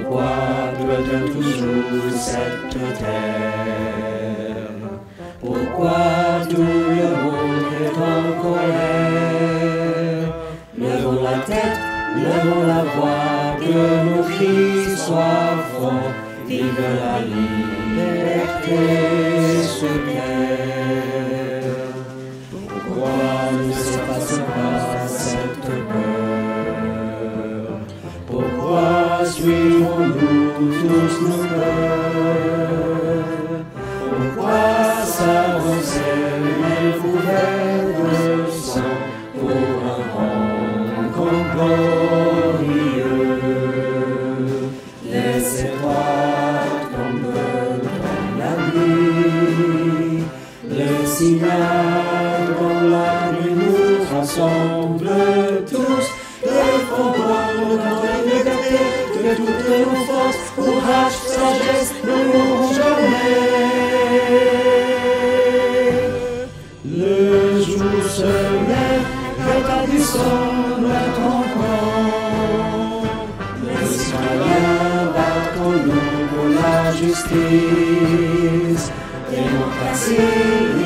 Pourquoi pleut toujours cette terre? Pourquoi tout le monde est en colère? Levons la tête, levons la voix, que nos cris soient forts. Vive la liberté sur terre. Pourquoi ne se passe pas cette peur? Pourquoi suivons-nous tous nos cœurs? Pourquoi s'avancer les couverts de sang pour un rencontre glorieux? Les étoiles tombent dans la nuit, le signal dans la nuit nous rassemble tous. Défendons notre liberté de toutes nos forces, courage, sagesse, ne mourrons jamais. Le jour se lève, rétablissons notre camp. Les citoyens battons-nous pour la justice, démocratie.